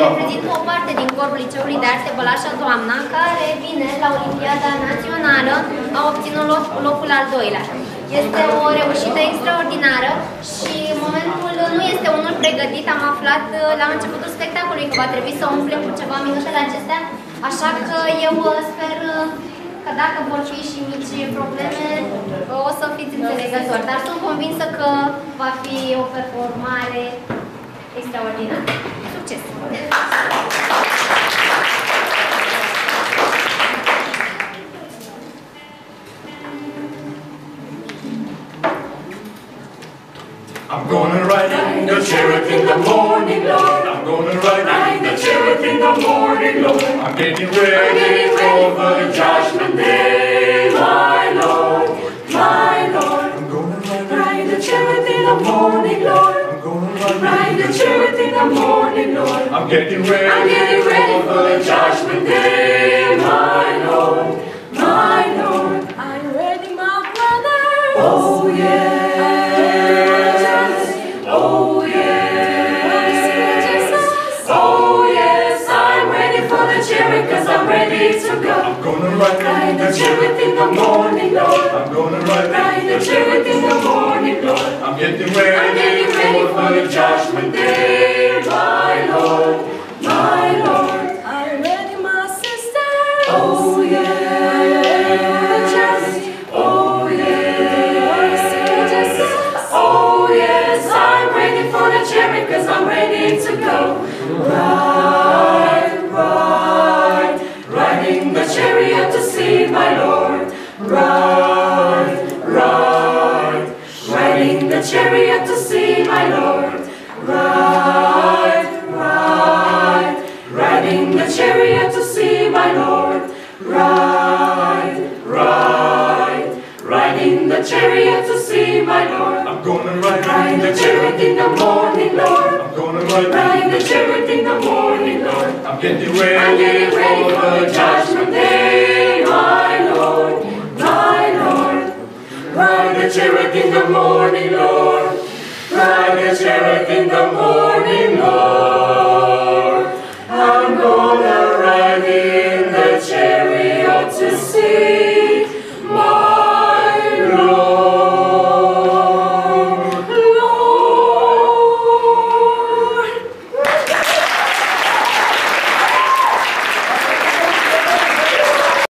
reprezintă o parte din corpul Liceului de Arte Bălașa Doamna, care vine la Olimpiada Națională, a obținut locul al doilea. Este o reușită extraordinară și momentul nu este unul pregătit. Am aflat la începutul spectacolului că va trebui să umplem cu ceva minutele acestea, așa că eu sper că dacă vor fi și mici probleme, o să fiți înțelegători. Dar sunt convinsă că va fi o performare extraordinară. Succes! I'm gonna ride in the chariot in the morning, Lord. I'm gonna ride in the chariot in the morning, Lord. I'm getting ready for the judgment day, my Lord, my Lord. I'm gonna ride the chariot in the morning, Lord. I'm gonna ride the chariot in the morning, Lord. I'm getting ready for the judgment day, my Lord, my Lord. I'm ready, my brother. Oh yeah. Oh yes, oh yes, I'm ready for the chariot, 'cause I'm ready to go. I'm gonna ride the chariot in the morning, Lord. I'm gonna ride the chariot in the morning, Lord. I'm getting ready for the judgment day, my Lord, my Lord. I'm ready, my sister. Oh yes, oh yes, oh yes, I'm ready for the chariot, 'cause I'm ready to go. Riding the chariot to see my Lord. Riding the chariot to see my Lord. Riding the chariot to see my Lord. Riding the chariot to see my Lord. I'm gonna ride the chariot in the morning, Lord. I'm gonna ride the chariot in the morning, Lord. I'm getting ready for the judgment day, my Lord, my Lord. Ride the chariot in the morning, Lord. Ride the chariot in the morning, Lord.